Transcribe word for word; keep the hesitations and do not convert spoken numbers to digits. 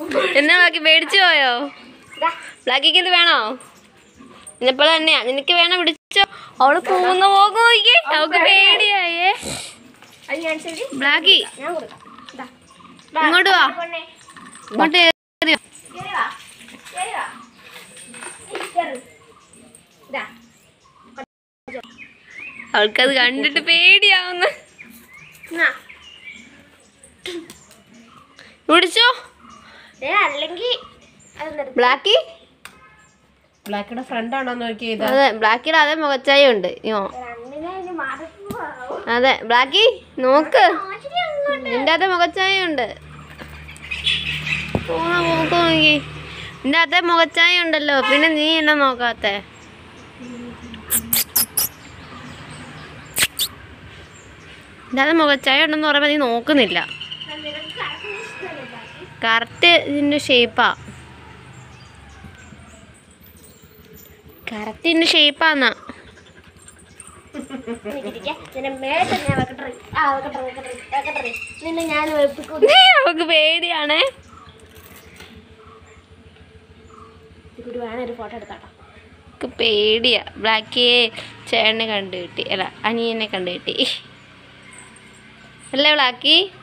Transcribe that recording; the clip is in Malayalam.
എന്നാ ബ്ലാക്കി പേടിച്ചു പോയോ? ബ്ലാക്കിക്ക് ഇത് വേണോ? ഇന്നെപ്പോലെ തന്നെയാ നിനക്ക് വേണം പിടിച്ചോ. അവള് പോകുന്ന പോകും നോക്കിയേ, അവൾക്ക് പേടിയായേ. ബ്ലാക്കി ഇങ്ങോട്ട് വാ, ഇങ്ങോട്ട് കേറിയോ. അവൾക്കത് കണ്ടിട്ട് പേടിയാവുന്നു. പിടിച്ചോ. ബ്ലാക്കി ബ്ലാക്കിയുടെ ഫ്രണ്ട് ആണോ നോക്കിയത്? അതെ, ബ്ലാക്കിയുടെ അതേ മുഖച്ചായ ഉണ്ട്. അതെ ബ്ലാക്കി നോക്ക്, നിന്റെ അതേ മുഖച്ചായ ഉണ്ട്. പോണ പോക്ക് നോക്കി, നിന്റെ അതേ മുഖച്ചായ ഉണ്ടല്ലോ, പിന്നെ നീ എന്നെ നോക്കാത്തെ? നിന്റെ അതേ മുഖച്ചായ ഉണ്ടെന്ന് പറയുമ്പോ നീ നോക്കുന്നില്ല. കറക്റ്റ് ഇതിന്റെ ഷേപ്പാ, കറക്റ്റ് ഇതിന്റെ ഷേപ്പാന്നാ. അവക്ക് പേടിയാണേ. പേടിയാ. ബ്ലാക്കിയെ ചേട്ടനെ കണ്ടു കിട്ടി, അല്ല അനിയനെ കണ്ടു കിട്ടി അല്ലേ ബ്ലാക്കി?